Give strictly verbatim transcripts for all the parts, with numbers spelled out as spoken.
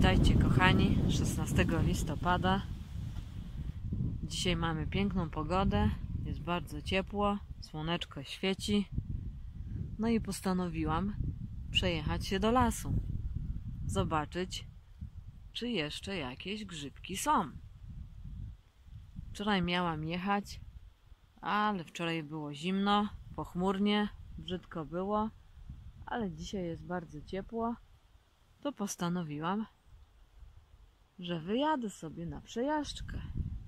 Witajcie kochani, szesnastego listopada. Dzisiaj mamy piękną pogodę, jest bardzo ciepło, słoneczko świeci. No i postanowiłam przejechać się do lasu, zobaczyć, czy jeszcze jakieś grzybki są. Wczoraj miałam jechać, ale wczoraj było zimno, pochmurnie, brzydko było, ale dzisiaj jest bardzo ciepło, to postanowiłam, że wyjadę sobie na przejażdżkę.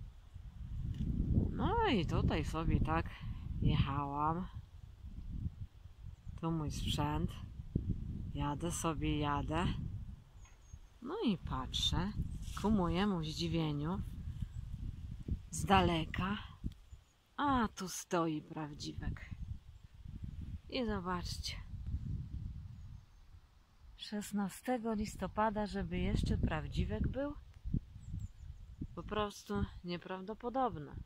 No i tutaj sobie tak jechałam. Tu mój sprzęt. Jadę sobie, jadę. No i patrzę, ku mojemu zdziwieniu, z daleka, a tu stoi prawdziwek. I zobaczcie. szesnastego listopada, żeby jeszcze prawdziwek był? Po prostu nieprawdopodobne.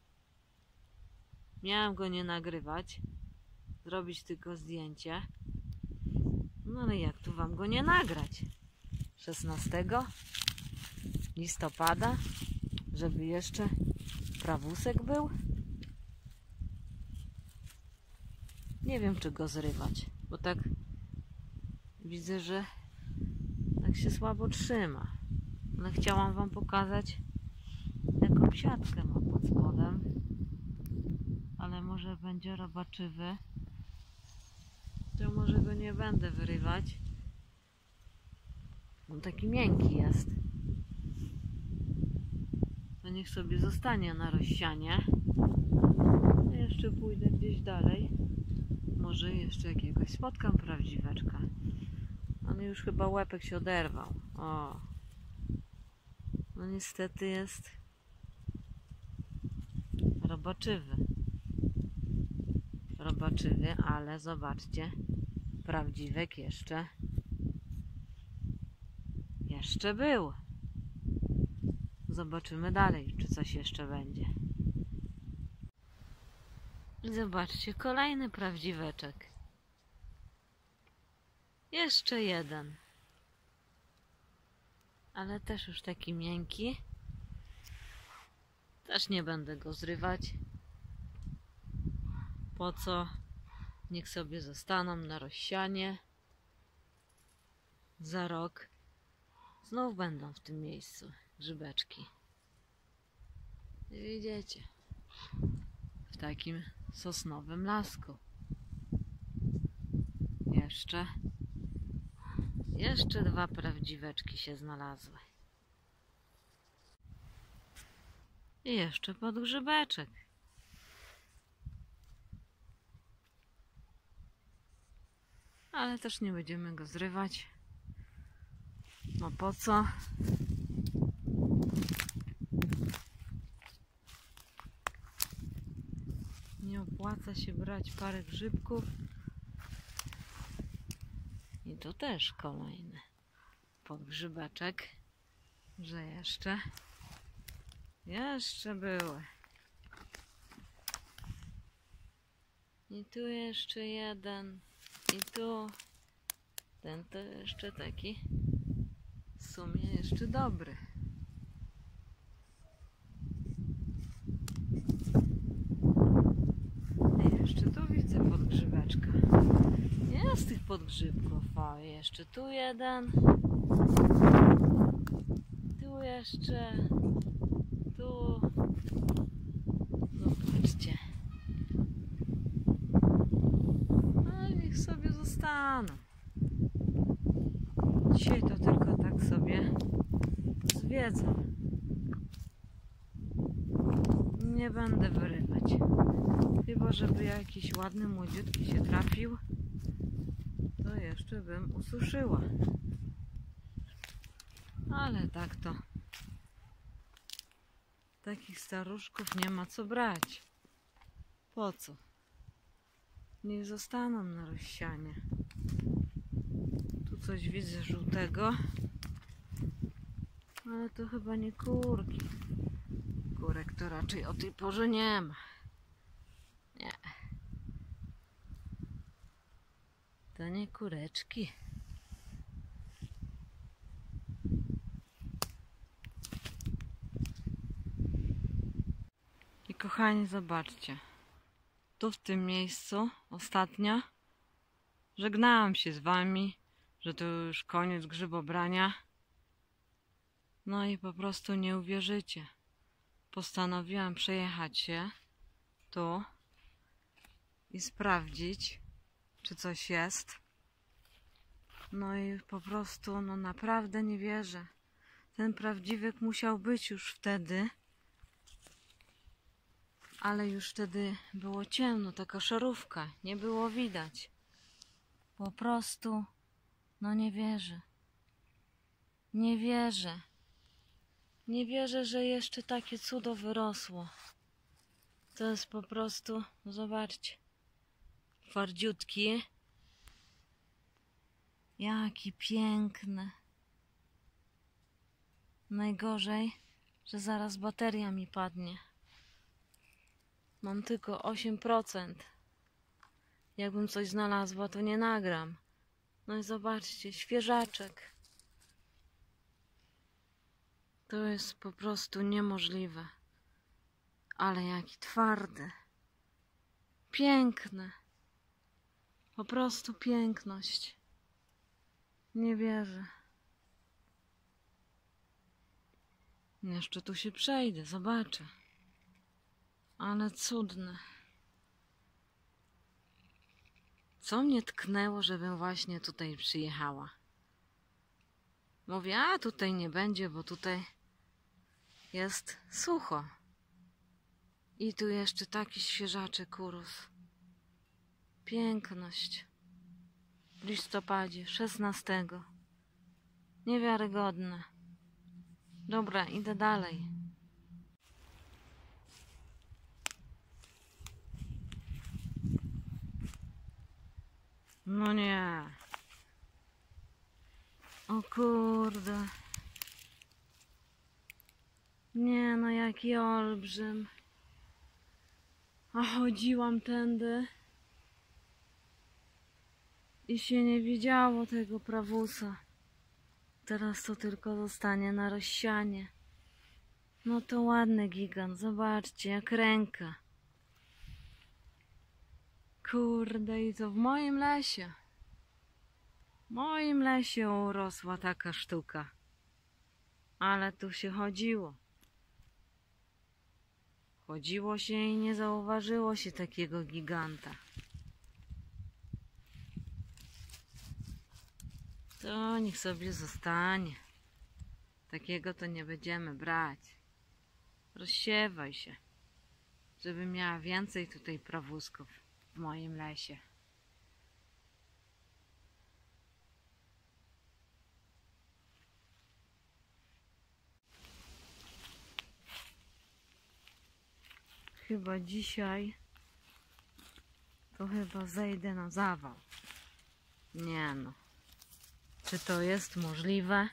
Miałam go nie nagrywać, zrobić tylko zdjęcie. No ale jak tu wam go nie nagrać? szesnastego listopada, żeby jeszcze prawusek był? Nie wiem, czy go zrywać, bo tak widzę, że tak się słabo trzyma. Ale chciałam wam pokazać, jaką siatkę ma pod spodem. Ale może będzie robaczywy. To może go nie będę wyrywać. On taki miękki jest. To niech sobie zostanie na rozsianie. Jeszcze pójdę gdzieś dalej. Może jeszcze jakiegoś spotkam prawdziweczka. Ale już chyba łepek się oderwał. O. No niestety jest robaczywy. Robaczywy, ale zobaczcie, prawdziwek jeszcze jeszcze był. Zobaczymy dalej, czy coś jeszcze będzie. I zobaczcie, kolejny prawdziweczek. Jeszcze jeden. Ale też już taki miękki. Też nie będę go zrywać. Po co? Niech sobie zostaną na rozsianie. Za rok znów będą w tym miejscu grzybeczki. I widzicie, w takim sosnowym lasku. Jeszcze Jeszcze dwa prawdziweczki się znalazły. I jeszcze podgrzybeczek. Ale też nie będziemy go zrywać. No po co? Nie opłaca się brać parę grzybków. I to też kolejny podgrzybeczek, że jeszcze, jeszcze były. I tu jeszcze jeden, i tu ten to jeszcze taki w sumie jeszcze dobry. I jeszcze tu widzę podgrzybeczka. Jest tych podgrzybków, o jeszcze tu jeden, tu jeszcze, tu, zobaczcie, no niech sobie zostaną. Dzisiaj to tylko tak sobie zwiedzam, nie będę wyrywać, chyba żeby jakiś ładny młodziutki się trafił, to jeszcze bym ususzyła. Ale tak to takich staruszków nie ma co brać. Po co? Niech zostaną na rozsianie. Tu coś widzę żółtego, ale to chyba nie kurki. Kurek to raczej o tej porze nie ma. Nie. To nie kureczki. kochani, zobaczcie. Tu w tym miejscu ostatnio żegnałam się z wami, że to już koniec grzybobrania. No i po prostu nie uwierzycie. Postanowiłam przejechać się tu i sprawdzić, czy coś jest. No i po prostu, no naprawdę nie wierzę. Ten prawdziwek musiał być już wtedy. Ale już wtedy było ciemno, taka szarówka, nie było widać. Po prostu, no nie wierzę. Nie wierzę. Nie wierzę, że jeszcze takie cudo wyrosło. To jest po prostu, no zobaczcie, twardziutki. Jaki piękny. Najgorzej, że zaraz bateria mi padnie. Mam tylko osiem procent. Jakbym coś znalazła, to nie nagram. No i zobaczcie, świeżaczek. To jest po prostu niemożliwe. Ale jaki twardy. Piękny. Po prostu piękność. Nie wierzę. Jeszcze tu się przejdę, zobaczę. Ale cudne. Co mnie tknęło, żebym właśnie tutaj przyjechała? Mówię, a tutaj nie będzie, bo tutaj jest sucho. I tu jeszcze taki świeżaczek urósł. Piękność. W listopadzie szesnastego. Niewiarygodne. Dobra, idę dalej. No nie. O kurde. Nie no, jaki olbrzym. A chodziłam tędy i się nie widziało tego prawusa. Teraz to tylko zostanie na rozsianie. No to ładny gigant, zobaczcie, jak ręka. Kurde, i to w moim lesie. W moim lesie urosła taka sztuka. Ale tu się chodziło. Chodziło się i nie zauważyło się takiego giganta. To niech sobie zostanie. Takiego to nie będziemy brać. Rozsiewaj się, żeby miała więcej tutaj prawusków w moim lesie. Chyba dzisiaj to chyba zejdę na zawał. Nie no. Czy to jest możliwe?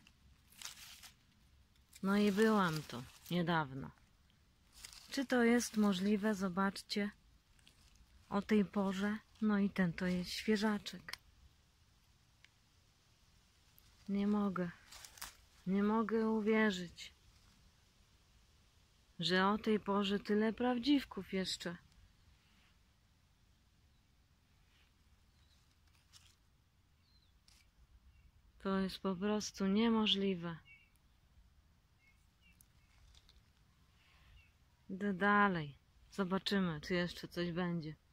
No i byłam tu niedawno. Czy to jest możliwe? Zobaczcie. O tej porze. No i ten to jest świeżaczek. Nie mogę. Nie mogę uwierzyć, że o tej porze tyle prawdziwków jeszcze. To jest po prostu niemożliwe. Idę dalej. Zobaczymy, czy jeszcze coś będzie.